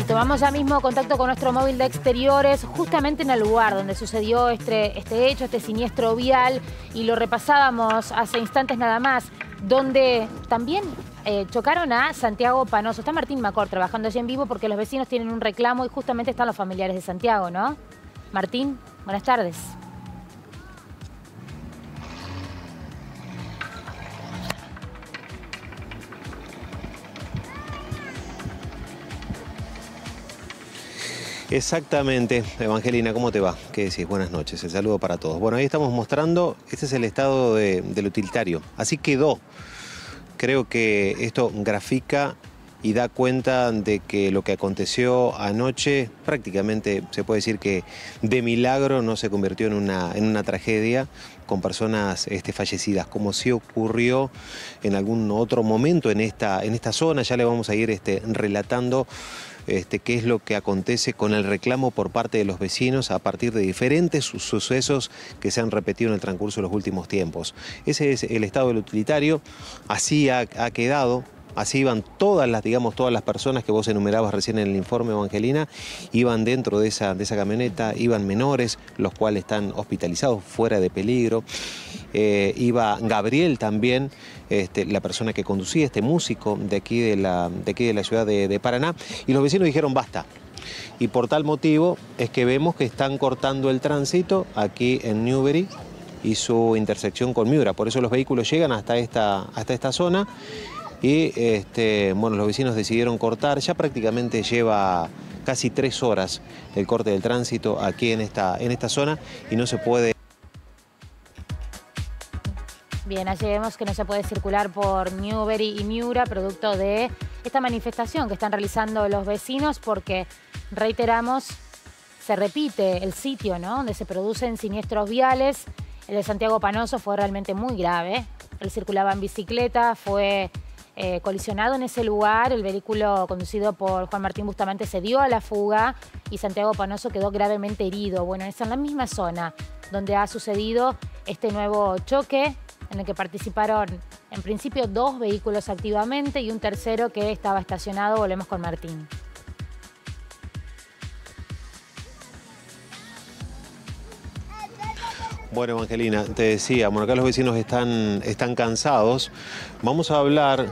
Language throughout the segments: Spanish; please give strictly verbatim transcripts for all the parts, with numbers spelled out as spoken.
tomamos ya mismo contacto con nuestro móvil de exteriores, justamente en el lugar donde sucedió este, este hecho, este siniestro vial, y lo repasábamos hace instantes nada más, donde también eh, chocaron a Santiago Panoso. Está Martín Macor trabajando allí en vivo porque los vecinos tienen un reclamo y justamente están los familiares de Santiago, ¿no? Martín, buenas tardes. Exactamente. Evangelina, ¿cómo te va? ¿Qué decís? Buenas noches, el saludo para todos. Bueno, ahí estamos mostrando, este es el estado de, del utilitario. Así quedó. Creo que esto grafica y da cuenta de que lo que aconteció anoche prácticamente se puede decir que de milagro no se convirtió en una, en una tragedia con personas este, fallecidas, como sí ocurrió en algún otro momento en esta, en esta zona. Ya le vamos a ir este, relatando Este, qué es lo que acontece con el reclamo por parte de los vecinos a partir de diferentes sucesos que se han repetido en el transcurso de los últimos tiempos. Ese es el estado del utilitario, así ha, ha quedado. Así iban todas las, digamos, todas las personas que vos enumerabas recién en el informe, Evangelina, iban dentro de esa, de esa camioneta, iban menores, los cuales están hospitalizados, fuera de peligro. Eh, iba Gabriel también, este, la persona que conducía, este músico de aquí de la, de aquí de la ciudad de, de Paraná, y los vecinos dijeron basta. Y por tal motivo es que vemos que están cortando el tránsito aquí en Newbery y su intersección con Miura. Por eso los vehículos llegan hasta esta, hasta esta zona. Y este, bueno, los vecinos decidieron cortar, ya prácticamente lleva casi tres horas el corte del tránsito aquí en esta, en esta zona y no se puede... Bien, allí vemos que no se puede circular por Newbery y Miura, producto de esta manifestación que están realizando los vecinos, porque, reiteramos, se repite el sitio, ¿no?, donde se producen siniestros viales. El de Santiago Panoso fue realmente muy grave. Él circulaba en bicicleta, fue... Eh, colisionado en ese lugar, el vehículo conducido por Juan Martín Bustamante se dio a la fuga y Santiago Panoso quedó gravemente herido. Bueno, es en la misma zona donde ha sucedido este nuevo choque en el que participaron en principio dos vehículos activamente y un tercero que estaba estacionado. Volvemos con Martín. Bueno, Evangelina, te decía, bueno, acá los vecinos están, están cansados. Vamos a hablar...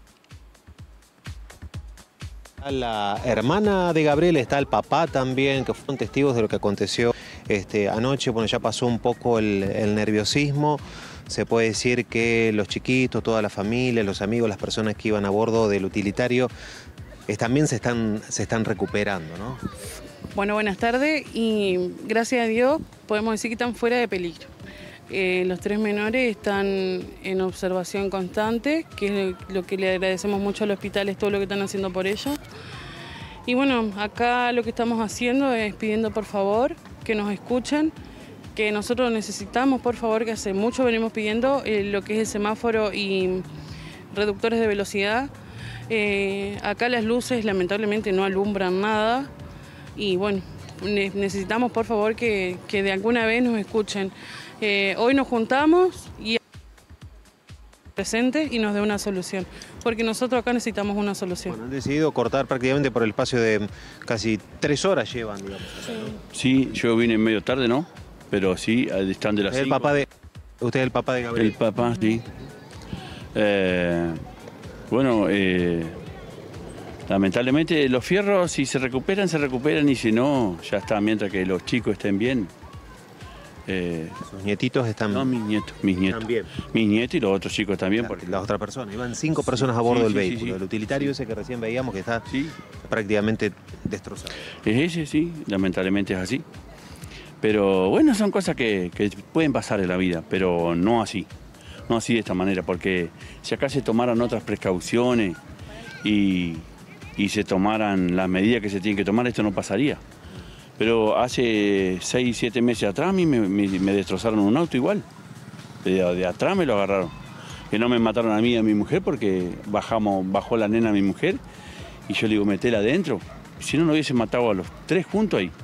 La hermana de Gabriel, está el papá también, que fueron testigos de lo que aconteció este, anoche. Bueno, ya pasó un poco el, el nerviosismo. Se puede decir que los chiquitos, toda la familia, los amigos, las personas que iban a bordo del utilitario, es, también se están, se están recuperando, ¿no? Bueno, buenas tardes y gracias a Dios podemos decir que están fuera de peligro. Eh, los tres menores están en observación constante, que es lo que le agradecemos mucho al hospital, es todo lo que están haciendo por ellos. Y bueno, acá lo que estamos haciendo es pidiendo por favor que nos escuchen, que nosotros necesitamos por favor, que hace mucho venimos pidiendo eh, lo que es el semáforo y reductores de velocidad. Eh, acá las luces lamentablemente no alumbran nada y bueno, ne necesitamos por favor que, que de alguna vez nos escuchen. Eh, hoy nos juntamos y presente y nos dé una solución, porque nosotros acá necesitamos una solución. Bueno, han decidido cortar prácticamente por el espacio de casi tres horas llevan, digamos. Sí, sí, yo vine medio tarde, ¿no? Pero sí, están de las el papá de ¿Usted es el papá de Gabriel? El papá, sí. Eh, bueno, eh, lamentablemente los fierros, si se recuperan, se recuperan y si no, ya está, mientras que los chicos estén bien. Eh, ¿Sus nietitos están...? No, mis nietos, mis nietos. También. Mis nietos y los otros chicos también. La, porque... Las otras personas. Iban cinco personas a bordo sí, del sí, vehículo. Sí, sí. El utilitario sí. ese que recién veíamos que está sí. prácticamente destrozado. Es ese, sí. Lamentablemente es así. Pero bueno, son cosas que, que pueden pasar en la vida, pero no así. No así de esta manera, porque si acá se tomaran otras precauciones y, y se tomaran las medidas que se tienen que tomar, esto no pasaría. Pero hace seis, siete meses atrás a mí me, me, me destrozaron un auto igual. De, de atrás me lo agarraron. Que no me mataron a mí y a mi mujer porque bajamos, bajó la nena a mi mujer y yo le digo, metela adentro. Si no, no hubiese matado a los tres juntos ahí.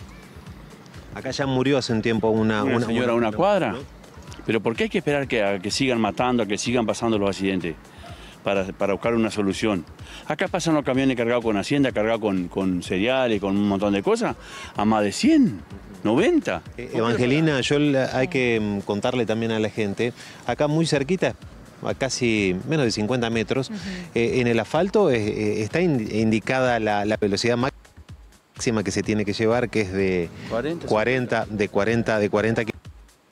Acá ya murió hace un tiempo una... Una, una señora a una, una cuadra. ¿No? Pero ¿por qué hay que esperar que, a que sigan matando, a que sigan pasando los accidentes? para, para buscar una solución. Acá pasan los camiones cargados con hacienda, cargados con, con cereales, con un montón de cosas, a más de cien, noventa. Eh, Evangelina, yo hay que contarle también a la gente, acá muy cerquita, a casi menos de cincuenta metros, uh-huh. eh, en el asfalto eh, está in, indicada la, la velocidad máxima que se tiene que llevar, que es de cuarenta, cuarenta de cuarenta, de cuarenta kilómetros.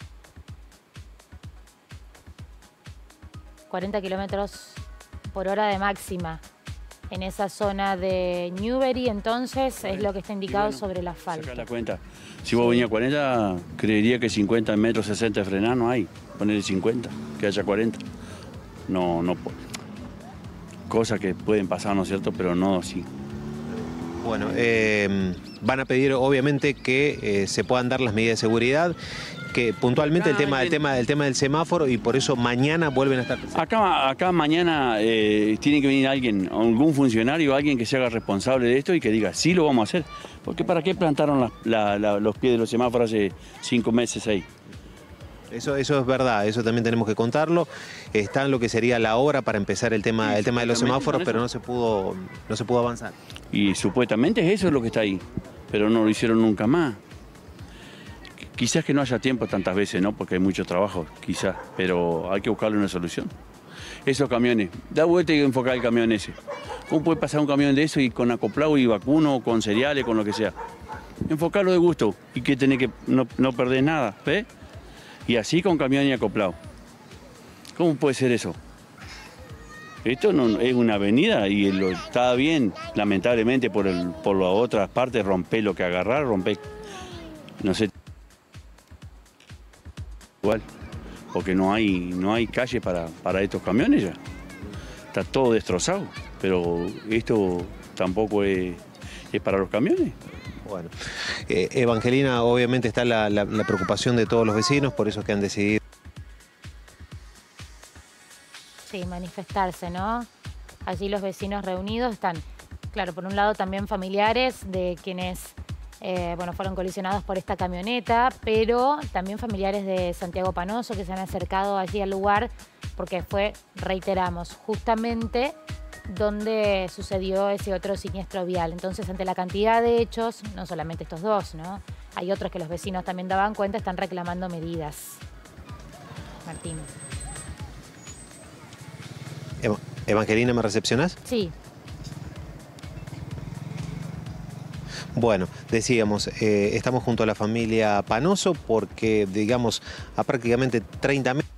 cuarenta kilómetros por hora de máxima. En esa zona de Newbery, entonces, es lo que está indicado bueno, sobre el asfalto. Saca la cuenta. Si vos venías a cuarenta, creería que cincuenta metros, sesenta de frenar no hay. Ponerle cincuenta, que haya cuarenta. No, no. Cosas que pueden pasar, ¿no es cierto? Pero no así. Bueno, eh, van a pedir obviamente que eh, se puedan dar las medidas de seguridad, que puntualmente el tema, el tema, el tema del semáforo, y por eso mañana vuelven a estar presentes. Acá, acá mañana eh, tiene que venir alguien, algún funcionario, alguien que se haga responsable de esto y que diga, sí lo vamos a hacer. Porque ¿para qué plantaron la, la, la, los pies de los semáforos hace cinco meses ahí? Eso, eso es verdad, eso también tenemos que contarlo. Está en lo que sería la obra para empezar el tema, sí, el tema de los semáforos, pero no se pudo, no se pudo avanzar. Y supuestamente eso es lo que está ahí, pero no lo hicieron nunca más. Quizás que no haya tiempo tantas veces, ¿no? Porque hay mucho trabajo, quizás, pero hay que buscarle una solución. Esos camiones, da vuelta y enfocar el camión ese. ¿Cómo puede pasar un camión de eso y con acoplado y vacuno, con cereales, con lo que sea? Enfocarlo de gusto y que tenés que no, no perder nada, ¿ves? Y así con camión y acoplado. ¿Cómo puede ser eso? Esto no, es una avenida y lo, está bien, lamentablemente por, el, por las otras partes romper lo que agarrar, romper, no sé, igual, porque no hay, no hay calle para, para estos camiones ya. Está todo destrozado, pero esto tampoco es, es para los camiones. Bueno, eh, Evangelina, obviamente está la, la, la preocupación de todos los vecinos, por eso que han decidido. Sí, manifestarse, ¿no? Allí los vecinos reunidos están, claro, por un lado también familiares de quienes, eh, bueno, fueron colisionados por esta camioneta, pero también familiares de Santiago Panoso que se han acercado allí al lugar porque fue, reiteramos, justamente donde sucedió ese otro siniestro vial. Entonces, ante la cantidad de hechos, no solamente estos dos, ¿no? Hay otros que los vecinos también daban cuenta, están reclamando medidas. Martín. Evangelina, ¿me recepcionás? Sí. Bueno, decíamos, eh, estamos junto a la familia Panoso porque, digamos, a prácticamente treinta metros.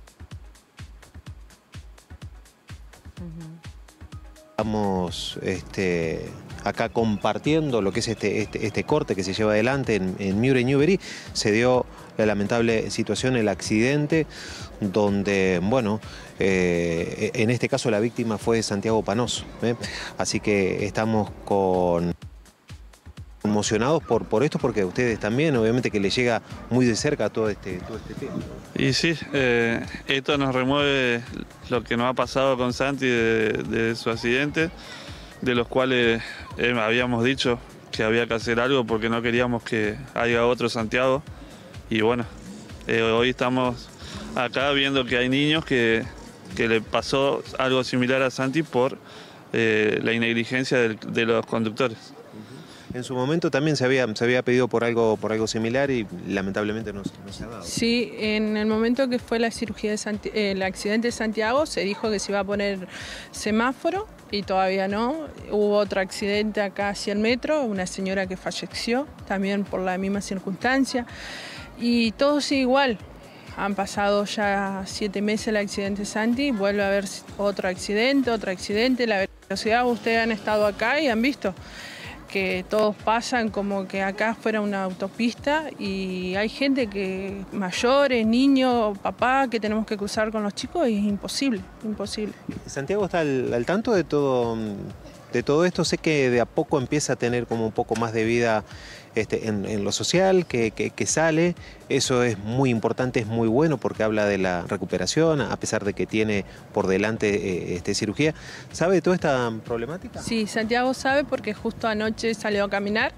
Estamos este, acá compartiendo lo que es este, este, este corte que se lleva adelante en, en Miura y Newbery. Se dio la lamentable situación, el accidente, donde, bueno, eh, en este caso la víctima fue Santiago Panoso, ¿eh? Así que estamos con... emocionados por, por esto, porque a ustedes también, obviamente, que les llega muy de cerca todo este, todo este tema. Y sí, eh, esto nos remueve lo que nos ha pasado con Santi de, de su accidente, de los cuales eh, habíamos dicho que había que hacer algo porque no queríamos que haya otro Santiago. Y bueno, eh, hoy estamos acá viendo que hay niños que, que le pasó algo similar a Santi por eh, la negligencia de, de los conductores. En su momento también se había, se había pedido por algo, por algo similar y lamentablemente no, no se ha dado. Sí, en el momento que fue la cirugía de Santi eh, el accidente de Santiago se dijo que se iba a poner semáforo y todavía no. Hubo otro accidente acá a cien metros, una señora que falleció también por la misma circunstancia y todo sigue igual. Han pasado ya siete meses el accidente de Santi, vuelve a haber otro accidente, otro accidente. La velocidad, ustedes han estado acá y han visto que todos pasan como que acá fuera una autopista y hay gente que, mayores, niños, papá, que tenemos que cruzar con los chicos y es imposible, imposible. Santiago está al, al tanto de todo, de todo esto, sé que de a poco empieza a tener como un poco más de vida este, en, en lo social, que, que, que sale, eso es muy importante, es muy bueno porque habla de la recuperación, a pesar de que tiene por delante eh, este, cirugía. ¿Sabe de toda esta problemática? Sí, Santiago sabe porque justo anoche salió a caminar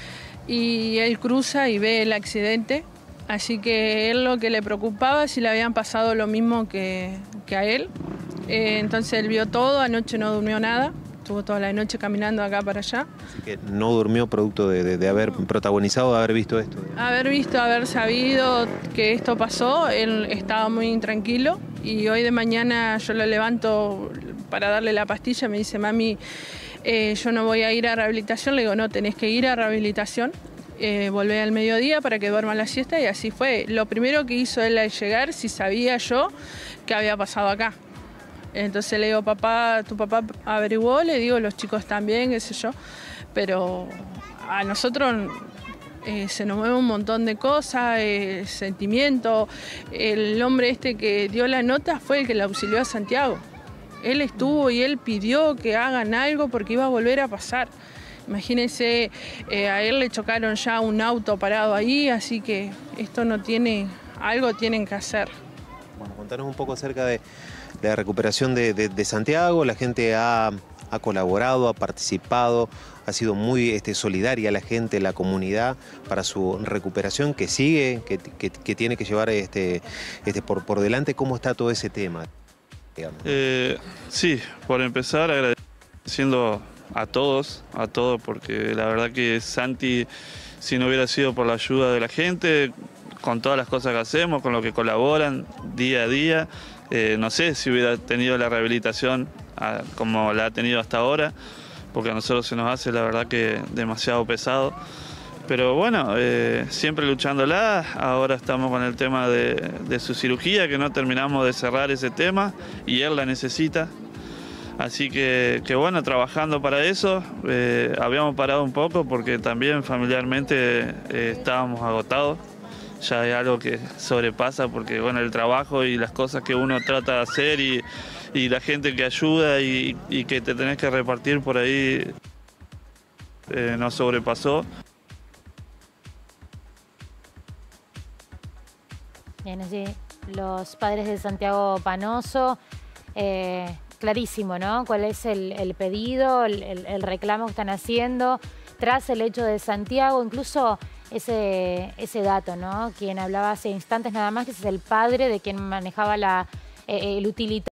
y él cruza y ve el accidente, así que él lo que le preocupaba es si le habían pasado lo mismo que, que a él. Eh, entonces él vio todo, anoche no durmió nada, estuvo toda la noche caminando acá para allá. Así que no durmió producto de, de, de haber protagonizado, de haber visto esto. Haber visto, haber sabido que esto pasó, él estaba muy intranquilo y hoy de mañana yo lo levanto para darle la pastilla, me dice, mami, eh, yo no voy a ir a rehabilitación, le digo, no, tenés que ir a rehabilitación. Eh, volví al mediodía para que duerma la siesta y así fue. Lo primero que hizo él al llegar, si sabía yo qué había pasado acá. Entonces le digo, papá, tu papá averiguó, le digo, los chicos también, qué sé yo, pero a nosotros eh, se nos mueve un montón de cosas, eh, sentimiento. El hombre este que dio la nota fue el que le auxilió a Santiago. Él estuvo y él pidió que hagan algo porque iba a volver a pasar. Imagínense, eh, a él le chocaron ya un auto parado ahí, así que esto no tiene, algo tienen que hacer. Bueno, contanos un poco acerca de la recuperación de, de, de Santiago. La gente ha, ha colaborado, ha participado, ha sido muy este, solidaria la gente, la comunidad para su recuperación que sigue, que, que, que tiene que llevar este, este, por, por delante. ¿Cómo está todo ese tema? Eh, sí, por empezar agradeciendo a todos, a todos, porque la verdad que Santi, si no hubiera sido por la ayuda de la gente, con todas las cosas que hacemos, con lo que colaboran día a día, eh, no sé si hubiera tenido la rehabilitación a, como la ha tenido hasta ahora, porque a nosotros se nos hace la verdad que demasiado pesado. Pero bueno, eh, siempre luchándola. Ahora estamos con el tema de, de su cirugía, que no terminamos de cerrar ese tema y él la necesita. Así que, que bueno, trabajando para eso. Eh, habíamos parado un poco porque también familiarmente eh, estábamos agotados. Ya es algo que sobrepasa porque bueno, el trabajo y las cosas que uno trata de hacer y, y la gente que ayuda y, y que te tenés que repartir por ahí eh, nos sobrepasó. Bien, allí los padres de Santiago Panoso, eh, clarísimo, ¿no? ¿Cuál es el, el pedido, el, el, el reclamo que están haciendo tras el hecho de Santiago? Incluso ese, ese dato, ¿no? Quien hablaba hace instantes nada más, que es el padre de quien manejaba la, eh, el utilitario.